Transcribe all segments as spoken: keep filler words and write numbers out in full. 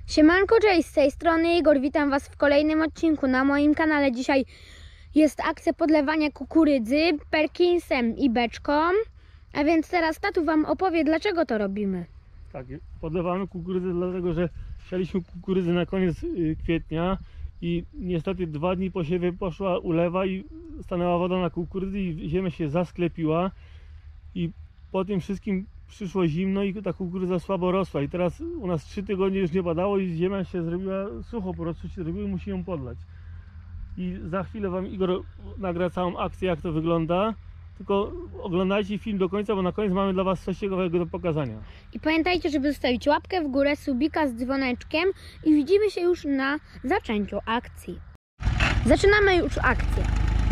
Siemanko, cześć, z tej strony Igor, witam Was w kolejnym odcinku na moim kanale. Dzisiaj jest akcja podlewania kukurydzy Perkinsem i beczką, a więc teraz tatu Wam opowie, dlaczego to robimy. Tak, podlewamy kukurydzę dlatego, że sialiśmy kukurydzę na koniec kwietnia i niestety dwa dni po siewie poszła ulewa i stanęła woda na kukurydzy i ziemia się zasklepiła i po tym wszystkim przyszło zimno i ta kukurydza słabo rosła i teraz u nas trzy tygodnie już nie padało i ziemia się zrobiła sucho, po prostu się zrobiło i musi ją podlać. I za chwilę Wam Igor nagra całą akcję, jak to wygląda, tylko oglądajcie film do końca, bo na koniec mamy dla Was coś ciekawego do pokazania. I pamiętajcie, żeby zostawić łapkę w górę, subika z dzwoneczkiem i widzimy się już na zaczęciu akcji. Zaczynamy już akcję.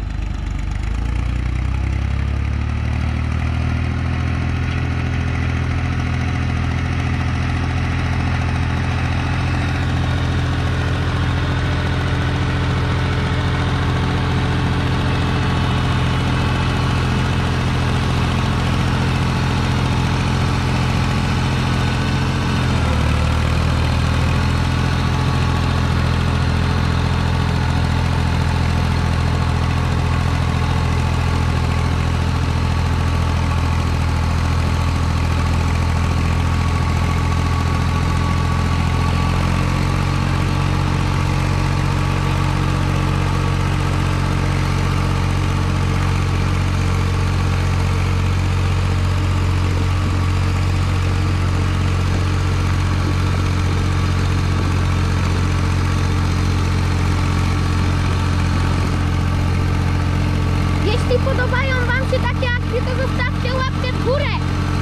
Jeśli podobają Wam się takie akcje, to zostawcie łapkę w górę.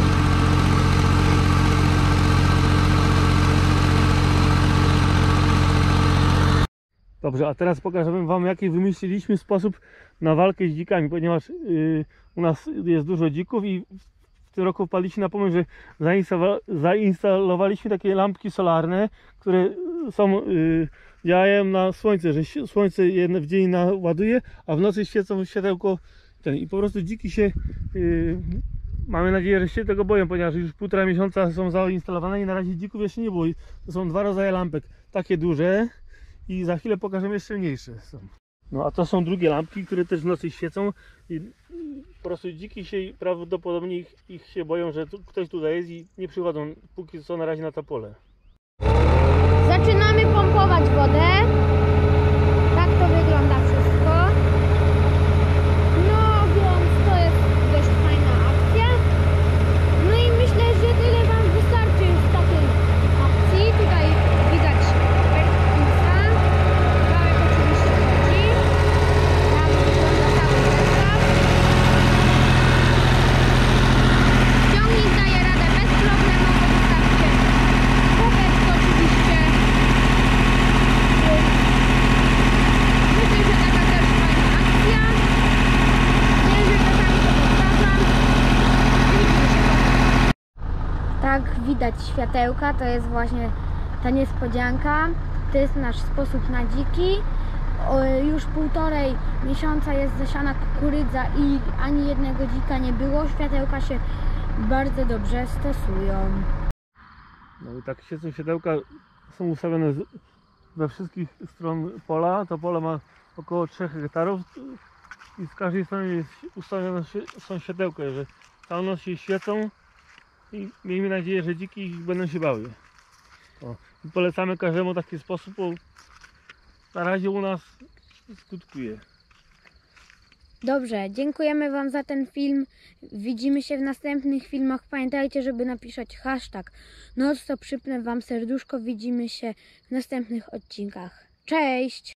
Dobrze, a teraz pokażemy Wam, jaki wymyśliliśmy sposób na walkę z dzikami, ponieważ yy, u nas jest dużo dzików i w tym roku wpadliśmy na pomysł, że zainstalowaliśmy takie lampki solarne, które są, yy, działają na słońce, że słońce je w dzień naładuje, a w nocy świecą światełko ten, i po prostu dziki się, yy, mamy nadzieję, że się tego boją, ponieważ już półtora miesiąca są zainstalowane i na razie dzików jeszcze nie było. To są dwa rodzaje lampek, takie duże i za chwilę pokażemy jeszcze mniejsze są. No a to są drugie lampki, które też w nocy świecą i po prostu dziki się prawdopodobnie ich, ich się boją, że tu, ktoś tutaj jest i nie przychodzą póki co na razie na to pole. Zaczynamy pompować wodę. Tak to wygląda wszystko. No więc to jest dość fajna akcja. No i myślę, że tyle Wam wystarczy już z takiej akcji. Tutaj widać Perkinsa. Kawałek oczywiście chodzi. Tak wygląda cały zestaw. Ciągnik daje radę bezproblemowo. Wystarczy kółeczko oczywiście. Myślę, że taka też fajna akcja. Nie, że czasami to powtarzam. Widzimy się potem. Tak, widać światełka, to jest właśnie ta niespodzianka. To jest nasz sposób na dziki. O, już półtorej miesiąca jest zasiana kukurydza i ani jednego dzika nie było. Światełka się bardzo dobrze stosują. No i tak świecą światełka są ustawione z, we wszystkich stron pola. To pole ma około trzech hektarów i z każdej strony jest ustawione są światełka, że całą noc się świecą i miejmy nadzieję, że dziki ich będą się bały. O, i polecamy każdemu taki sposób, bo na razie u nas skutkuje. Dobrze, dziękujemy Wam za ten film. Widzimy się w następnych filmach. Pamiętajcie, żeby napisać hashtag noc, to przypnę Wam serduszko. Widzimy się w następnych odcinkach. Cześć!